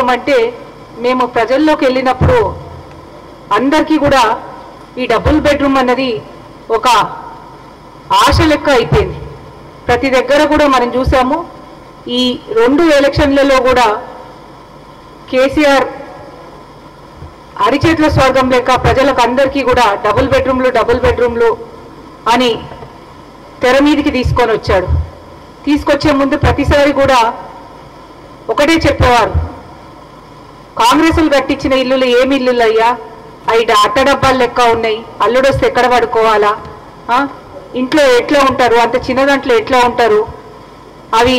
చెప్తామంటే మేము ప్రజల్లోకి వెళ్ళినప్పుడు అందరికీ కూడా ఈ డబుల్ బెడ్రూమ్ అన్నది ఒక ఆశ లెక్క అయిపోయింది. ప్రతి దగ్గర కూడా మనం చూసాము. ఈ 2 ఎలక్షన్లలో కూడా కేసీఆర్ అరిచేతుల స్వర్గం లెక్క ప్రజలకు అందరికీ కూడా డబుల్ బెడ్రూమ్లు అని తెర మీదికి తీసుకొని వచ్చాడు. తీసుకొచ్చే ముందు ప్రతిసారి కూడా ఒకటే చెప్పేవారు, కాంగ్రెస్లు కట్టించిన ఇల్లులు ఏమి ఇల్లులు అయ్యా, అవి అట్టడబ్బాలు లెక్క ఉన్నాయి, అల్లుడొస్తే ఎక్కడ పడుకోవాలా, ఇంట్లో ఎట్లా ఉంటారు, అంత చిన్న దాంట్లో ఎట్లా ఉంటారు, అవి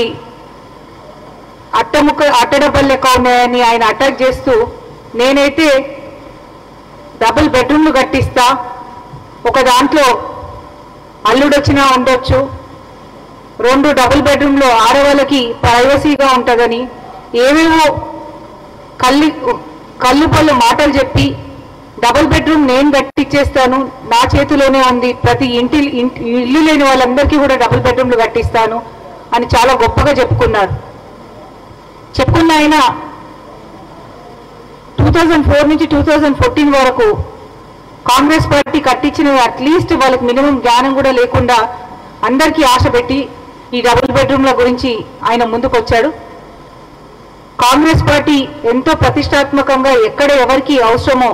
అట్టడబ్బాలు లెక్క ఉన్నాయని ఆయన అటాక్ చేస్తూ, నేనైతే డబుల్ బెడ్రూమ్లు కట్టిస్తా, ఒక దాంట్లో అల్లుడొచ్చినా ఉండొచ్చు, 2 డబుల్ బెడ్రూమ్లో ఆడవాళ్ళకి ప్రైవసీగా ఉంటుందని ఏవేవో కళ్ళు పళ్ళు మాటలు చెప్పి డబుల్ బెడ్రూమ్ నేను కట్టించేస్తాను, నా చేతిలోనే ఉంది, ప్రతి ఇల్లు లేని వాళ్ళందరికీ కూడా డబుల్ బెడ్రూమ్లు కట్టిస్తాను అని చాలా గొప్పగా చెప్పుకున్న ఆయన 2004 నుంచి 2014 వరకు కాంగ్రెస్ పార్టీ కట్టించినవి అట్లీస్ట్ వాళ్ళకి మినిమం జ్ఞానం కూడా లేకుండా అందరికీ ఆశ పెట్టి ఈ డబుల్ బెడ్రూమ్ల గురించి ఆయన ముందుకు వచ్చాడు. కాంగ్రెస్ పార్టీ ఎంతో ప్రతిష్టాత్మకంగా ఎక్కడ ఎవరికి అవసరమో,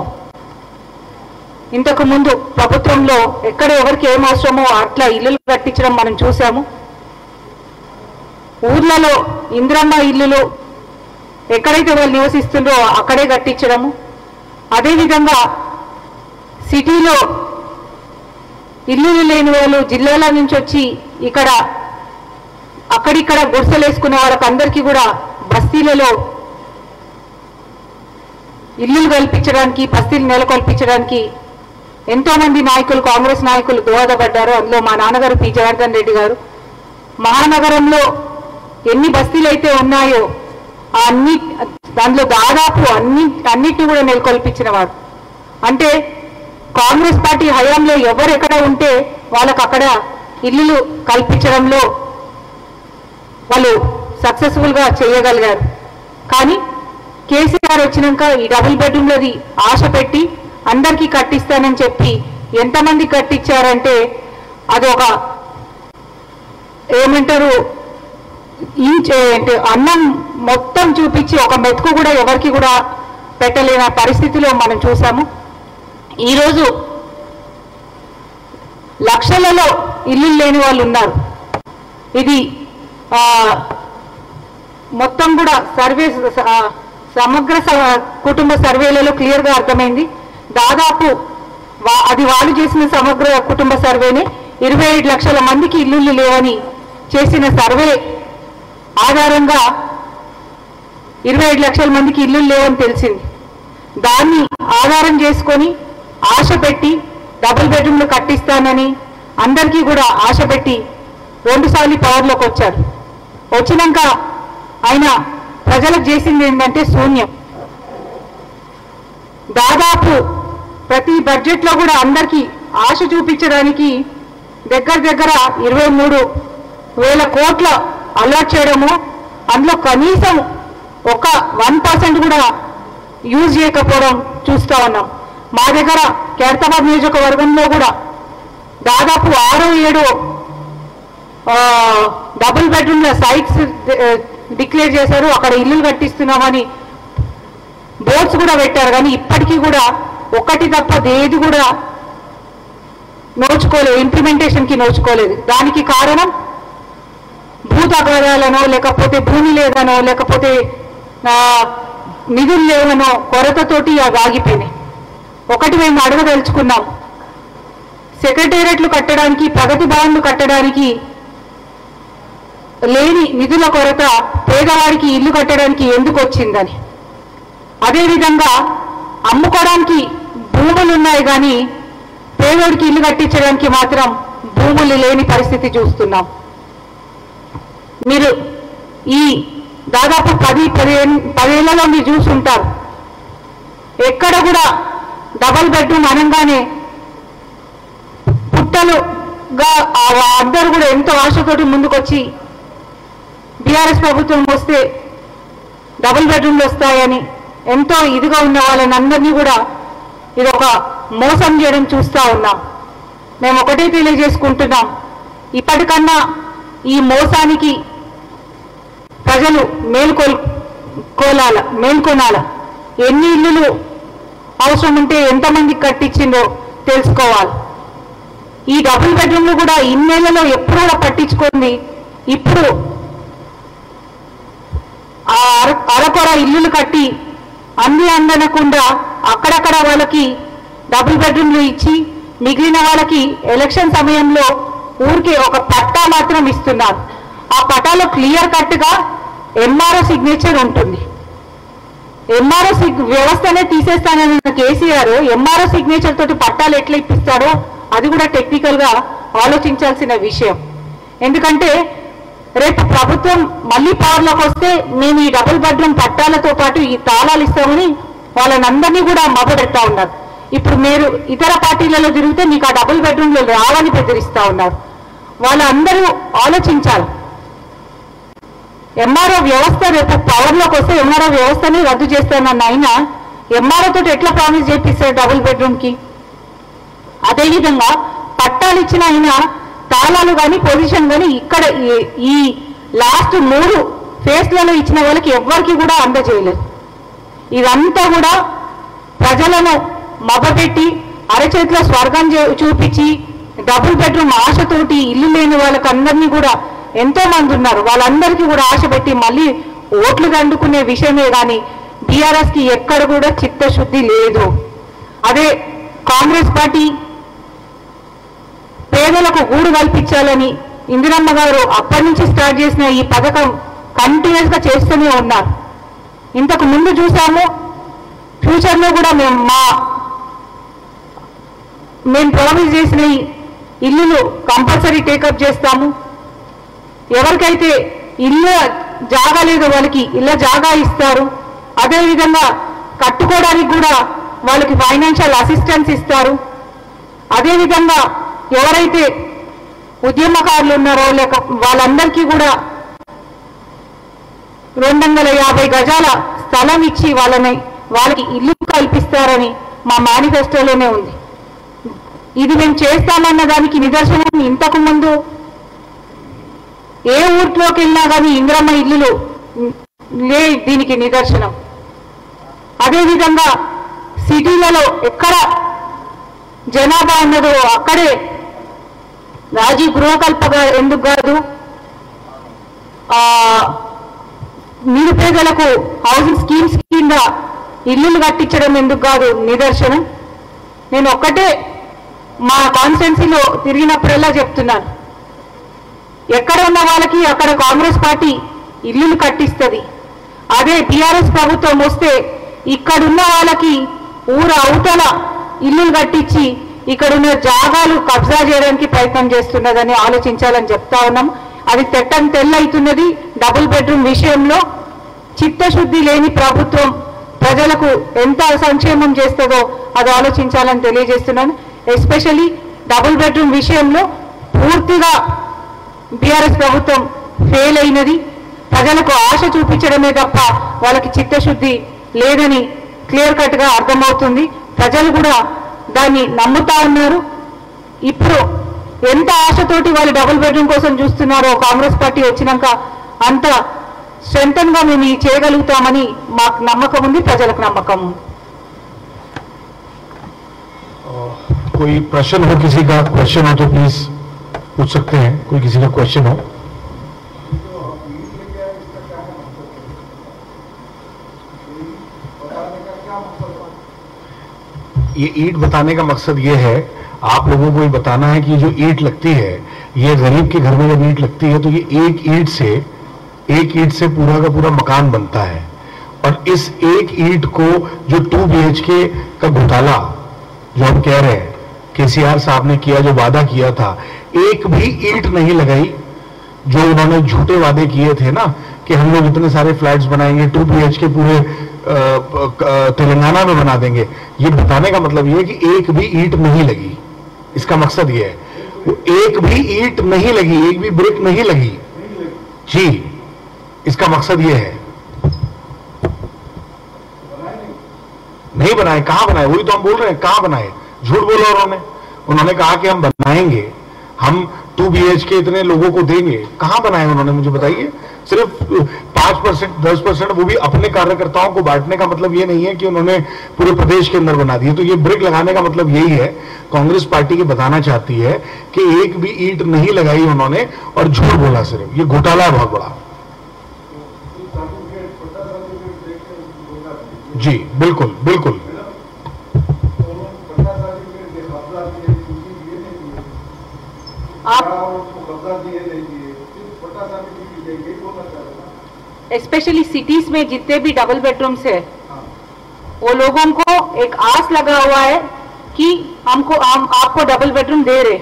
ఇంతకు ముందు ప్రభుత్వంలో ఎక్కడ ఎవరికి ఏం అవసరమో అట్లా ఇల్లులు కట్టించడం మనం చూసాము. ఊర్లలో ఇంద్రమ్మ ఇల్లులు ఎక్కడైతే వాళ్ళు నివసిస్తుందో అక్కడే కట్టించడము. అదేవిధంగా సిటీలో ఇల్లులు లేని వాళ్ళు జిల్లాల నుంచి వచ్చి ఇక్కడ అక్కడిక్కడ గుడిసెలు వేసుకునే వాళ్ళకి అందరికీ కూడా బస్తీలలో ఇల్లులు కల్పించడానికి, బస్తీలు నెలకొల్పించడానికి ఎంతోమంది నాయకులు, కాంగ్రెస్ నాయకులు దోహదపడ్డారు. అందులో మా నాన్నగారు పి జనార్దన్ రెడ్డి గారు. మహానగరంలో ఎన్ని బస్తీలు అయితే ఉన్నాయో దాంట్లో దాదాపు అన్నిటిని కూడా నెలకొల్పించిన వారు. అంటే కాంగ్రెస్ పార్టీ హయాంలో ఎవరు ఎక్కడ ఉంటే వాళ్ళకు అక్కడ ఇల్లులు కల్పించడంలో వాళ్ళు సక్సెస్ఫుల్గా చేయగలిగారు. కానీ కేసీఆర్ వచ్చినాక ఈ డబుల్ బెడ్రూమ్లది ఆశ పెట్టి అందరికీ కట్టిస్తానని చెప్పి ఎంతమంది కట్టించారంటే అది ఒక ఏమంటారు, అన్నం మొత్తం చూపించి ఒక మెతుకు కూడా ఎవరికి కూడా పెట్టలేని పరిస్థితిలో మనం చూసాము. ఈరోజు లక్షలలో ఇల్లు లేని వాళ్ళు ఉన్నారు. ఇది మొత్తం కూడా సర్వే సమగ్ర కుటుంబ సర్వేలలో క్లియర్గా అర్థమైంది. దాదాపు అది వాళ్ళు చేసిన సమగ్ర కుటుంబ సర్వేనే 25 లక్షల మందికి ఇల్లులు లేవని చేసిన సర్వే ఆధారంగా 25 లక్షల మందికి ఇల్లులు లేవని తెలిసింది. దాన్ని ఆధారం చేసుకొని ఆశ పెట్టి డబుల్ బెడ్రూమ్లు కట్టిస్తానని అందరికీ కూడా ఆశ పెట్టి 2 సార్లు పవర్లోకి వచ్చారు. వచ్చినాక ఆయన ప్రజలకు చేసింది ఏంటంటే శూన్యం. దాదాపు ప్రతి బడ్జెట్లో కూడా అందరికీ ఆశ చూపించడానికి దగ్గర 23,000 కోట్ల అలాట్ చేయడము, అందులో కనీసం ఒక 1% కూడా యూజ్ చేయకపోవడం చూస్తూ ఉన్నాం. మా దగ్గర ఖైరతాబాద్ నియోజకవర్గంలో కూడా దాదాపు 6-7 డబుల్ బెడ్రూమ్ల సైట్స్ డిక్లేర్ చేశారు. అక్కడ ఇల్లులు కట్టిస్తున్నామని బోర్డ్స్ కూడా పెట్టారు. కానీ ఇప్పటికీ కూడా ఒకటి తప్ప ఏది కూడా నోచుకోలేదు, ఇంప్లిమెంటేషన్కి నోచుకోలేదు. దానికి కారణం భూ తగాదాలనో, లేకపోతే భూమి లేదనో, లేకపోతే నిధులు లేవనో కొరతతోటి అవి ఆగిపోయినాయి. ఒకటి మేము అడగదలుచుకున్నాం, సెక్రటేరియట్లు కట్టడానికి, ప్రగతి భవన్లు కట్టడానికి లేని నిధుల కొరత పేదవాడికి ఇల్లు కట్టడానికి ఎందుకు వచ్చిందని. అదేవిధంగా అమ్ముకోవడానికి భూములు ఉన్నాయి కానీ పేదోడికి ఇల్లు కట్టించడానికి మాత్రం భూములు లేని పరిస్థితి చూస్తున్నాం. మీరు ఈ దాదాపు 10 ఏళ్లలో మీరు చూసుంటారు, ఎక్కడ కూడా డబల్ బెడ్రూమ్ అనగానే పుట్టలుగా అందరూ కూడా ఎంతో ఆశతోటి ముందుకొచ్చి బీఆర్ఎస్ ప్రభుత్వం వస్తే డబుల్ బెడ్రూమ్లు వస్తాయని ఎంతో ఇదిగా ఉన్న వాళ్ళని అందరినీ కూడా ఇది ఒక మోసం చేయడం చూస్తూ ఉన్నాం. మేము ఒకటే తెలియజేసుకుంటున్నాం, ఇప్పటికన్నా ఈ మోసానికి ప్రజలు మేల్కొనాల. ఎన్ని ఇల్లులు అవసరం ఉంటే ఎంతమందికి కట్టించిందో తెలుసుకోవాలి. ఈ డబుల్ బెడ్రూమ్లు కూడా ఇన్నేళ్లలో ఎప్పుడు కూడా పట్టించుకుంది. ఇప్పుడు ఆ అరకొర ఇల్లులు కట్టి అందనకుండా అక్కడక్కడ వాళ్ళకి డబుల్ బెడ్రూమ్లు ఇచ్చి మిగిలిన వాళ్ళకి ఎలక్షన్ సమయంలో ఊరికి ఒక పట్టా మాత్రం ఇస్తున్నారు. ఆ పట్టాలో క్లియర్ కట్గా ఎంఆర్ఓ సిగ్నేచర్ ఉంటుంది. ఎంఆర్ఓ వ్యవస్థనే తీసేస్తానన్న కేసీఆర్ ఎంఆర్ఓ సిగ్నేచర్ తోటి పట్టాలు ఎట్లా ఇప్పిస్తాడో అది కూడా టెక్నికల్ గా ఆలోచించాల్సిన విషయం. ఎందుకంటే రేపు ప్రభుత్వం మళ్ళీ పవర్లోకి వస్తే మేము ఈ డబుల్ బెడ్రూమ్ పట్టాలతో పాటు ఈ తాళాలు ఇస్తామని వాళ్ళనందరినీ కూడా మభపెడతా ఉన్నారు. ఇప్పుడు మీరు ఇతర పార్టీలలో తిరిగితే మీకు ఆ డబుల్ బెడ్రూమ్లు రావని బెదిరిస్తా ఉన్నారు. వాళ్ళందరూ ఆలోచించాలి. ఎంఆర్ఓ వ్యవస్థ రేపు పవర్లోకి వస్తే ఎంఆర్ఓ వ్యవస్థని రద్దు చేస్తానన్న ఆయన ఎంఆర్ఓ తోటి ఎట్లా ప్రామిస్ చేపిస్తారు డబుల్ బెడ్రూమ్ కి? అదేవిధంగా పట్టాలు ఇచ్చిన ఆయన తాళాలు కానీ పొజిషన్ కానీ ఇక్కడ ఈ లాస్ట్ 3 ఫేజ్లలో ఇచ్చిన వాళ్ళకి ఎవ్వరికి కూడా అందజేయలేదు. ఇదంతా కూడా ప్రజలను మభపెట్టి అరచేతిలో స్వర్గం చూపించి డబుల్ బెడ్రూమ్ ఆశతోటి ఇల్లు లేని వాళ్ళకి అందరినీ కూడా ఎంతో మంది ఉన్నారు. వాళ్ళందరికీ కూడా ఆశ పెట్టి మళ్ళీ ఓట్లు దండుకునే విషయమే కానీ బీఆర్ఎస్ కి ఎక్కడ కూడా చిత్తశుద్ధి లేదు. అదే కాంగ్రెస్ పార్టీ పేదలకు గూడు కల్పించాలని ఇందిరమ్మ గారు అప్పటి నుంచి స్టార్ట్ చేసిన ఈ పథకం కంటిన్యూస్ గా చేస్తూనే ఉన్నారు. ఇంతకు ముందు చూసాము, ఫ్యూచర్లో కూడా మేము ప్రామిస్ చేసిన ఇల్లులు కంపల్సరీ టేకప్ చేస్తాము. ఎవరికైతే ఇల్లు జాగా లేదో వాళ్ళకి ఇళ్ళ జాగా ఇస్తారు. అదేవిధంగా కట్టుకోవడానికి కూడా వాళ్ళకి ఫైనాన్షియల్ అసిస్టెన్స్ ఇస్తారు. అదేవిధంగా ఎవరైతే ఉద్యమకారులు ఉన్నారో లేక వాళ్ళందరికీ కూడా 250 గజాల స్థలం ఇచ్చి వాళ్ళకి ఇల్లు కల్పిస్తారని మా మేనిఫెస్టోలోనే ఉంది. ఇది మేము చేస్తామన్న దానికి నిదర్శనం ఇంతకు ముందు ఏ ఊర్లోకి వెళ్ళినా కానీ ఇందిరమ్మ ఇల్లులు దీనికి నిదర్శనం. అదేవిధంగా సిటీలలో ఎక్కడ జనాభా ఉన్నదో అక్కడే రాజీవ్ గృహకల్పగా ఎందుకు కాదు, నిరుపేదలకు హౌసింగ్ స్కీమ్స్ కింద ఇల్లులు కట్టించడం ఎందుకు కాదు నిదర్శనం. నేను ఒక్కటే మా కాన్స్టిట్యున్సీలో తిరిగినప్పుడల్లా చెప్తున్నాను, ఎక్కడ ఉన్న వాళ్ళకి అక్కడ కాంగ్రెస్ పార్టీ ఇల్లులు కట్టిస్తుంది. అదే బీఆర్ఎస్ ప్రభుత్వం వస్తే ఇక్కడున్న వాళ్ళకి ఊరు అవతల ఇల్లులు కట్టించి ఇక్కడున్న జాగాలు కబ్జా చేయడానికి ప్రయత్నం చేస్తున్నదని ఆలోచించాలని చెప్తా ఉన్నాం. అది తెల్లవుతున్నది. డబుల్ బెడ్రూమ్ విషయంలో చిత్తశుద్ధి లేని ప్రభుత్వం ప్రజలకు ఎంత సంక్షేమం చేస్తుందో అది ఆలోచించాలని తెలియజేస్తున్నాను. ఎస్పెషల్లీ డబుల్ బెడ్రూమ్ విషయంలో పూర్తిగా బీఆర్ఎస్ ప్రభుత్వం ఫెయిల్ అయినది. ప్రజలకు ఆశ చూపించడమే తప్ప వాళ్ళకి చిత్తశుద్ధి లేదని క్లియర్ కట్ గా అర్థమవుతుంది. ప్రజలు కూడా దాన్ని నమ్ముతా ఉన్నారు. ఇప్పుడు ఎంత ఆశతోటి వాళ్ళు డబుల్ బెడ్రూమ్ కోసం చూస్తున్నారో కాంగ్రెస్ పార్టీ వచ్చినాక అంత స్ట్రెంథన్ గా మేము చేయగలుగుతామని మాకు నమ్మకం ఉంది, ప్రజలకు నమ్మకం ఉంది. कोई प्रश्न हो, किसी का क्वेश्चन हो तो प्लीज पूछ सकते हैं. कोई किसी का क्वेश्चन हो. ये ईंट बताने का मकसद ये है, आप लोगों को ये बताना है कि जो ईंट लगती है, ये गरीब के घर में जब ईंट लगती है तो ये एक ईंट से पूरा का पूरा मकान बनता है. और इस एक ईंट को जो 2 BHK का घोटाला जो हम कह रहे हैं केसीआर साहब ने किया, जो वादा किया था, एक भी ईंट नहीं लगाई. जो उन्होंने झूठे वादे किए थे ना कि हम लोग इतने सारे फ्लैट्स बनाएंगे, 2 BHK पूरे तेलंगाना में बना देंगे, ये बताने का मतलब ये है कि एक भी ईंट नहीं लगी. इसका मकसद ये है, एक भी ईंट नहीं लगी, एक भी ब्रिक नहीं लगी जी. इसका मकसद ये है. नहीं बनाए। कहां बनाए? वही तो हम बोल रहे हैं, कहां बनाए? झूठ बोला उन्होंने कहा कि हम बनाएंगे, हम 2 BHK इतने लोगों को देंगे। कहां बनाए उन्होंने? मुझे बताइए। सिर्फ 5%, 10%, वो भी अपने कार्यकर्ताओं को बांटने का मतलब ये नहीं है कि उन्होंने पूरे प्रदेश के अंदर बना दिए। तो ये ब्रिक लगाने का मतलब यही है, कांग्रेस पार्टी की बताना चाहती है कि एक भी ईंट नहीं लगाई उन्होंने और झूठ बोला सिर्फ। ये घोटाला है बहुत बड़ा। जी बिल्कुल बिल्कुल। स्पेशली सिटीज में जितने भी डबल बेडरूम्स है, वो लोगों को एक आस लगा हुआ है कि हम आपको डबल बेडरूम दे रहे।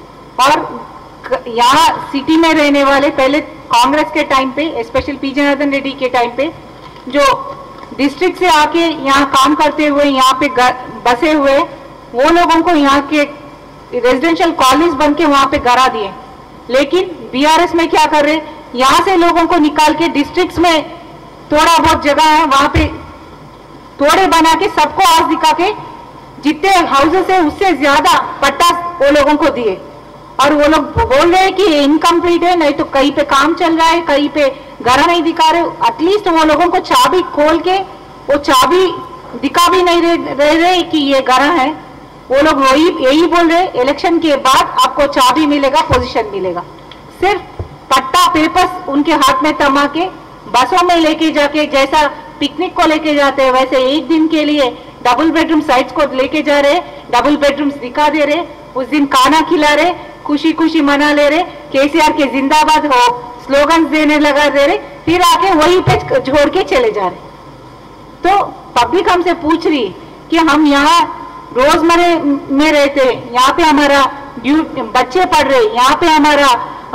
और यहाँ सिटी में रहने वाले पहले कांग्रेस के टाइम पे, स्पेशल पी जनार्दन रेड्डी के टाइम पे, जो डिस्ट्रिक्ट से आके यहाँ काम करते हुए यहाँ पे बसे हुए, वो लोगों को यहाँ के रेजिडेंशियल कॉलेज बन के वहां पे गरा दिए। लेकिन बीआरएस में क्या कर रहे, यहाँ से लोगों को निकाल के डिस्ट्रिक्ट्स में थोड़ा बहुत जगह है वहां पे थोड़े बना के सबको आस दिखा के जितने हाउसेस है उससे ज्यादा पट्टा वो लोगों को दिए। और वो लोग बोल रहे हैं कि इनकम्प्लीट है, नहीं तो कहीं पे काम चल रहा है, कहीं पे घर नहीं दिखा रहे। एटलीस्ट वो लोगों को चाबी खोल के वो चाबी दिखा भी नहीं रहे कि ये घर है। वो लोग यही बोल रहे, इलेक्शन के बाद आपको चाबी मिलेगा, पोजीशन मिलेगा। सिर्फ पट्टा पेपर्स उनके हाथ में थमा के बसों में लेके जाके, जैसा पिकनिक को लेके जाते हैं वैसे एक दिन के लिए डबल बेडरूम साइट्स को लेके जा रहे, डबल बेडरूम्स दिखा दे रहे, उस दिन खाना खिला रहे, खुशी खुशी मना ले रहे, केसीआर के जिंदाबाद हो स्लोगन्स देने लगा दे रहे, फिर आके वहीं पे छोड़ के चले जा रहे। तो पब्लिक हमसे पूछ रही कि हम यहाँ रोजमर्रे में रहते, यहाँ पे हमारा बच्चे पढ़ रहे, यहाँ पे हमारा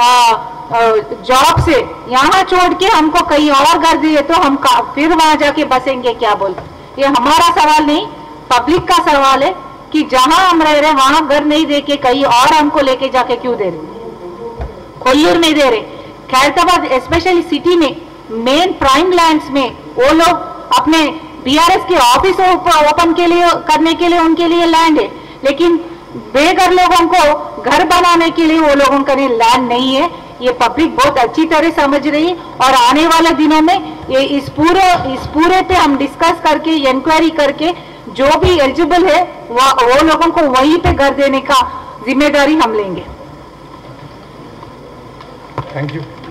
जॉब से यहाँ छोड़ के हमको कहीं और घर दिए तो हम फिर वहां जाके बसेंगे क्या बोल। ये हमारा सवाल नहीं, पब्लिक का सवाल है कि जहां हम रह रहे वहां घर नहीं दे के कहीं और हमको लेके जाके क्यों दे रहे, कोल्लूर में दे रहे, खैरताबाद स्पेशली सिटी में मेन प्राइम लैंड्स में वो लोग अपने बीआरएस के ऑफिस ओपन के लिए करने के लिए उनके लिए लैंड है, लेकिन बेघर लोगों को घर बनाने के लिए वो लोगों का लैंड नहीं है। ये पब्लिक बहुत अच्छी तरह समझ रही है और आने वाले दिनों में ये इस पूरे पे हम डिस्कस करके इंक्वायरी करके जो भी एलिजिबल है वो लोगों को वहीं पे घर देने का जिम्मेदारी हम लेंगे। Thank you.